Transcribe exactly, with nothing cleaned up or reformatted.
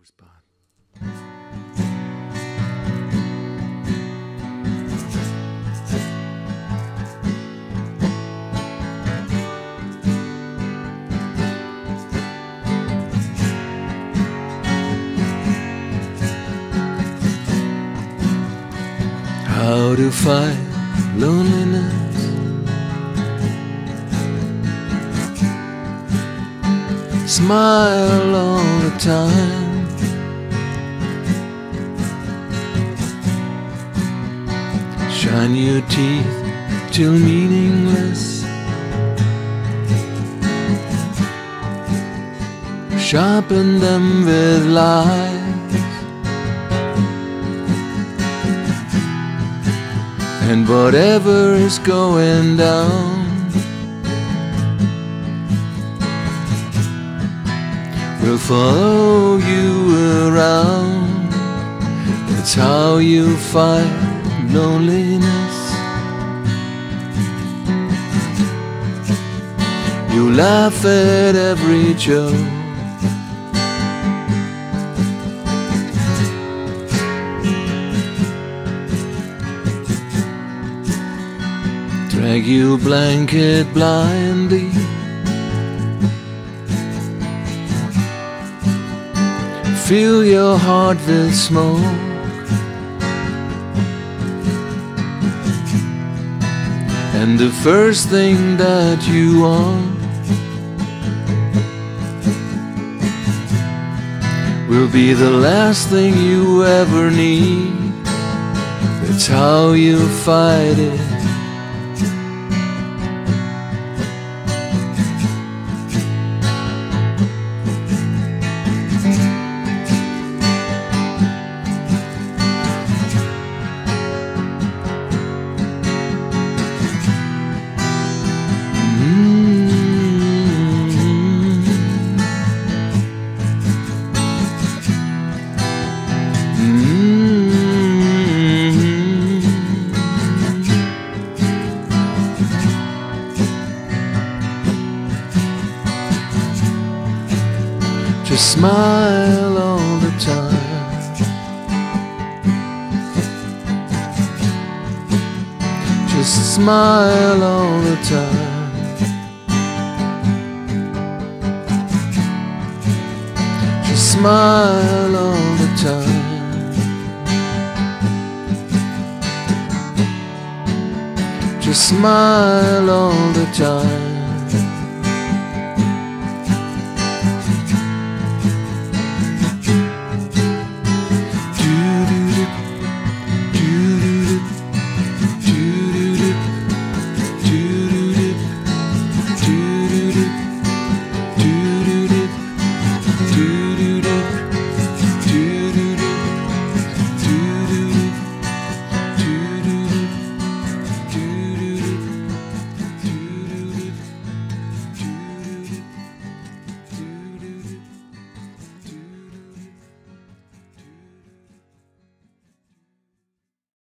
spot. How to fight loneliness. Smile all the time. Shine your teeth till meaningless. Sharpen them with lies. And whatever is going down will follow you around. That's how you fight loneliness. You laugh at every joke. Drag your blanket blindly. Fill your heart with smoke. And the first thing that you want will be the last thing you ever need. That's how you fight it. Just smile all the time. Just smile all the time. Just smile all the time. Just smile all the time.